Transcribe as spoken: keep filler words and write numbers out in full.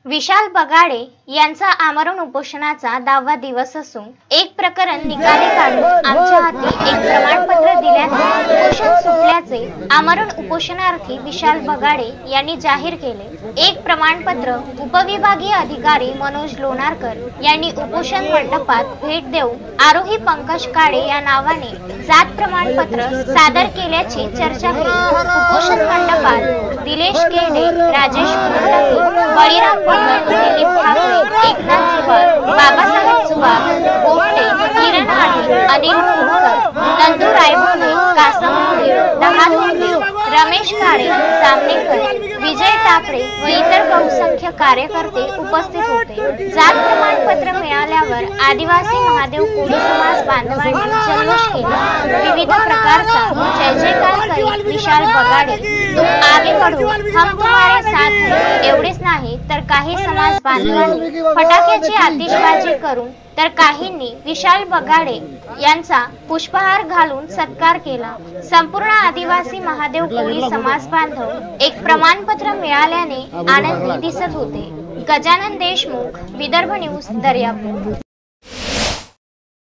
विशाल बगाडे यांचा आमरण उपोषणाचा दहावा दिवस असून एक प्रकरण निकाली काढून आमच्या हाती एक प्रमाणपत्र दिल्याने उपोषण सुटल्याचे आमरण उपोषणार्थी विशाल बगाडे यांनी जाहीर केले। एक प्रमाणपत्र उपविभागीय अधिकारी मनोज लोणारकर यांनी उपोषण मंडपात भेट देऊन आरोही पंकज काळे या नावाने जात प्रमाणपत्र सादर केल्याची चर्चा केली। उपोषण मंडपात दिलेश केडे, राजेश कुलकर्णी, बळीराम दिलीप ठाकरे, एकनाथ जुवार, बाबासाहेब जुवार, गोपटे, किरण आढे, अनिल कुलकर, नंदू रायभोले, कासम मुळे, दहाल मुळे, रमेश काळे, सामनेकर, विजय टापरे व इतर बहुसंख्य कार्यकर्ते उपस्थित होते। जात प्रमाणपत्र मिळाल्यावर आदिवासी महादेव कोळी समाज बांधवांनी जल्लोष केला। विविध प्रकारचा जय जयकार करीत विशाल बगाडे, तुम आगे बढ़ो, हम तुम्हारे साथ हैं एवढेच नाही तर काही समाज बांधवांनी फटाक्याची आतिषबाजी करून तर काहींनी विशाल बगाडे यांचा पुष्पहार घालून सत्कार केला। संपूर्ण आदिवासी महादेव कोळी समाज बांधव एक प्रमाणपत्र मिळाल्याने आनंदी दिसत होते। गजानन देशमुख, विदर्भ न्यूज, दर्यापूर।